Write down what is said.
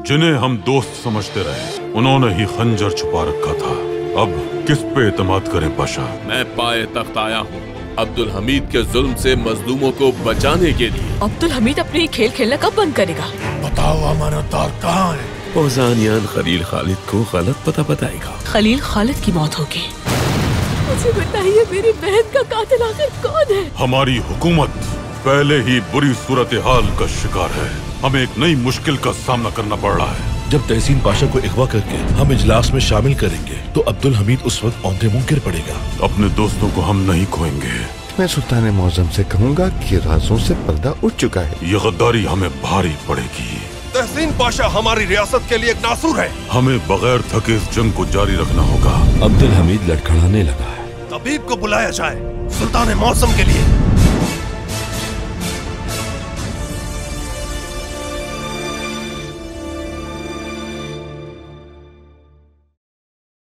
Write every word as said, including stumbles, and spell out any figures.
जिन्हें हम दोस्त समझते रहे उन्होंने ही खंजर छुपा रखा था। अब किस पे एतमाद करें पाशा? मैं पाए तख्त आया हूँ अब्दुल हमीद के जुल्म से मजलूमों को बचाने के लिए। अब्दुल हमीद अपने खेल खेलना कब बंद करेगा? बताओ अमानतदार कहाँ है? ओजानियान खलील खालिद को गलत पता बताएगा। खलील खालिद की मौत होगी। मुझे बताइए मेरी बहन का कातिल आखिर कौन है? हमारी हुकूमत पहले ही बुरी सूरत हाल का शिकार है। हमें एक नई मुश्किल का सामना करना पड़ रहा है। जब तहसीन पाशा को अगवा करके हम इजलास में शामिल करेंगे तो अब्दुल हमीद उस वक्त औंधे मुंह गिर पड़ेगा। अपने दोस्तों को हम नहीं खोएंगे। मैं सुल्तान मौजम से कहूँगा कि राजों से पर्दा उठ चुका है। ये गद्दारी हमें भारी पड़ेगी। तहसीन पाशा हमारी रियासत के लिए एक नासूर है। हमें बगैर थके इस जंग को जारी रखना होगा। अब्दुल हमीद लड़खड़ाने लगा है। तबीब को बुलाया जाए सुल्तान मौसम के लिए।